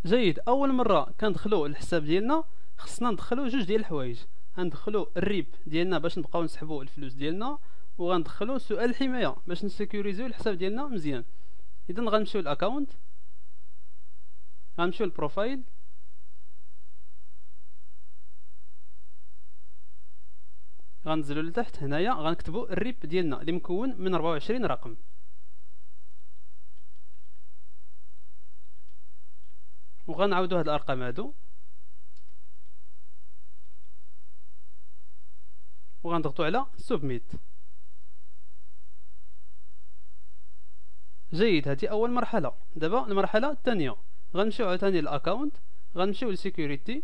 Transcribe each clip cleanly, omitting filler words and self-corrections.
جيد. اول مره كندخلو الحساب ديالنا خصنا ندخلو جوج ديال الحوايج، غندخلو الريب ديالنا باش نبقاو نسحبو الفلوس ديالنا، وغندخلو سؤال الحمايه باش نسيكوريزيو الحساب ديالنا مزيان. اذا غنمشيو للاكونت، غنمشيو للبروفايل، غنزلو لتحت هنايا غنكتبو الريب ديالنا اللي مكون من 24 رقم. وغنعاودو هاد الارقام هادو وغنضغطو على سبميت. جيد. هذه اول مرحله. دابا المرحله الثانيه غنمشيو عاوتاني للاكونت، غنمشيو لسيكوريتي،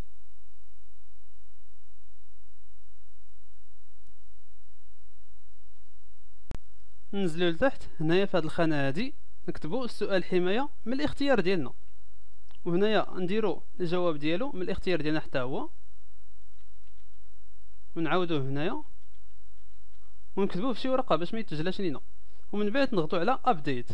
ننزلو لتحت هنايا في هاد الخانه هادي نكتبو السؤال الحمايه من الاختيار ديالنا، وهنايا نديرو الجواب ديالو من الاختيار ديالنا حتى هو، ونعاودوه هنايا ونكتبوه في شي ورقه باش ما يتسجلاش لينا، ومن بعد نضغطو على ابديت.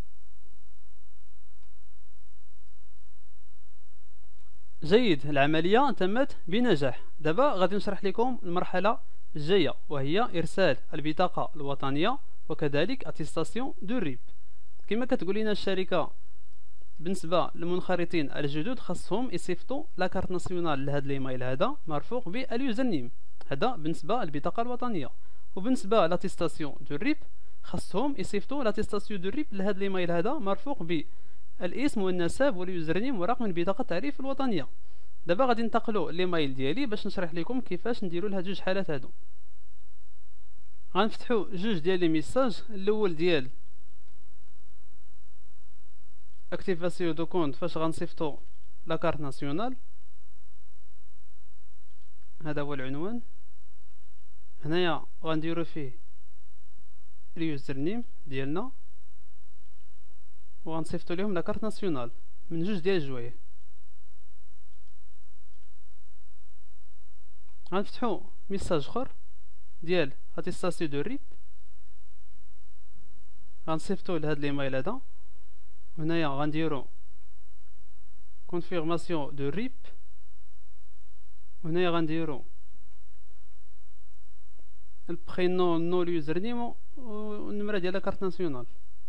جيد. العمليه تمت بنجاح. دابا غادي نشرح لكم المرحله الجايه، وهي ارسال البطاقه الوطنيه وكذلك اتيستاسيون دو ريب. كما كتقول لنا الشركه بالنسبه للمنخرطين الجدد خاصهم يصيفطوا لاكارت ناسيونال لهذا الايميل هذا مرفوق باليوزر نيم، هذا بالنسبه للبطاقه الوطنيه. وبالنسبه لاتيستاسيون دو ريب خاصهم يصيفطوا لاتيستاسيون دو ريب لهذا الايميل هذا مرفوق بالاسم والنسب واليوزر نيم ورقم البطاقه التعريف الوطنيه. دابا غادي ننتقلوا للايميل ديالي باش نشرح لكم كيفاش نديروا لهاد جوج حالات هادو. غنفتحوا جوج ديال لي ميساج. الاول ديال اكتيفاسيون دو كونت فاش غنصيفطوا لاكارت ناسيونال، هذا هو العنوان. هنايا غنديروا فيه اليوزر نيم ديالنا وغنصيفطوا لهم لاكارت ناسيونال من جوج ديال الجوايه. غنفتحوا ميساج اخر ديال اتيستاسيون دو ريب، غنصيفطوا لهاد الايميل هذا، هنايا غنديروا كونفيرماسيون دو ريب، وهنايا غنديروا البرينون نو اليوزر نيم والنمره ديال لاكارت ناسيونال،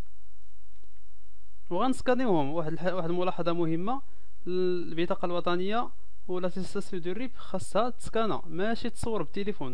وغنسكانيوهم. واحد الملاحظه مهمه، البطاقه الوطنيه ولا اتيستاسيون دو ريب خاصها تسكانا ماشي تصور بالتليفون.